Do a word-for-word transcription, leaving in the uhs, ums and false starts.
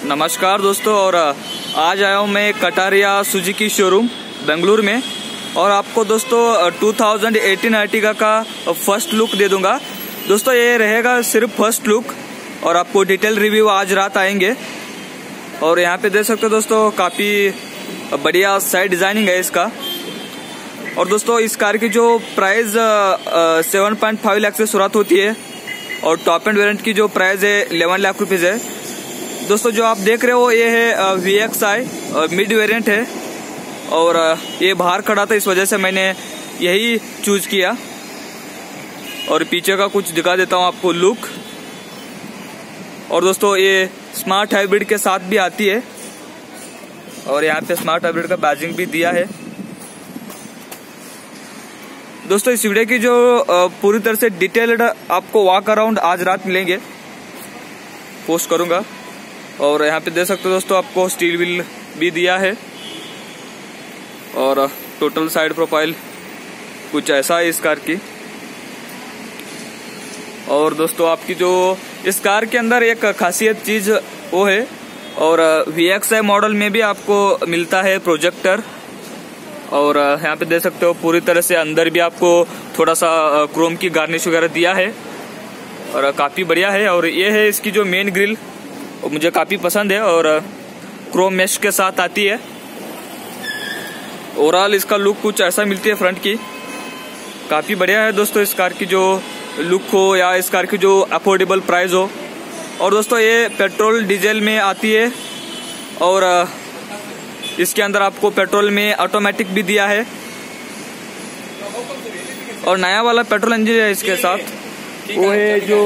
नमस्कार दोस्तों, और आज आया हूँ मैं कटारिया सुजुकी शोरूम बेंगलुरु में, और आपको दोस्तों दो हज़ार अठारह अर्टिगा का फर्स्ट लुक दे दूंगा। दोस्तों ये रहेगा सिर्फ फर्स्ट लुक, और आपको डिटेल रिव्यू आज रात आएंगे। और यहाँ पे देख सकते हो दोस्तों, काफ़ी बढ़िया साइड डिजाइनिंग है इसका। और दोस्तों इस कार की जो price seven point five lakh से शुरुआत होती है, और टॉप एंड वेरिएंट की जो प्राइस है इलेवन लाख रुपीज़ है। दोस्तों जो आप देख रहे हो ये है V X I mid variant है, और ये बाहर खड़ा था, इस वजह से मैंने यही चूज किया। और पीछे का कुछ दिखा देता हूँ आपको लुक। और दोस्तों ये स्मार्ट हाइब्रिड के साथ भी आती है, और यहाँ पे स्मार्ट हाइब्रिड का बैजिंग भी दिया है। दोस्तों इस वीडियो की जो पूरी तरह से डिटेल्ड आपको वॉक अराउंड आज रात मिलेंगे, पोस्ट करूंगा। और यहाँ पे देख सकते हो दोस्तों, आपको स्टील व्हील भी दिया है, और टोटल साइड प्रोफाइल कुछ ऐसा है इस कार की। और दोस्तों आपकी जो इस कार के अंदर एक खासियत चीज वो है, और वी एक्स आई मॉडल में भी आपको मिलता है प्रोजेक्टर। और यहाँ पे देख सकते हो पूरी तरह से अंदर भी आपको थोड़ा सा क्रोम की गार्निश वगैरह दिया है, और काफी बढ़िया है। और ये है इसकी जो मेन ग्रिल, मुझे काफी पसंद है, और क्रोम मेश के साथ आती है। ओवरऑल इसका लुक कुछ ऐसा मिलती है फ्रंट की, काफी बढ़िया है दोस्तों। इस कार की जो लुक हो या इस कार की जो अफोर्डेबल प्राइस हो। और दोस्तों ये पेट्रोल डीजल में आती है, और इसके अंदर आपको पेट्रोल में ऑटोमेटिक भी दिया है, और नया वाला पेट्रोल इंजन है इसके साथ, वो है जो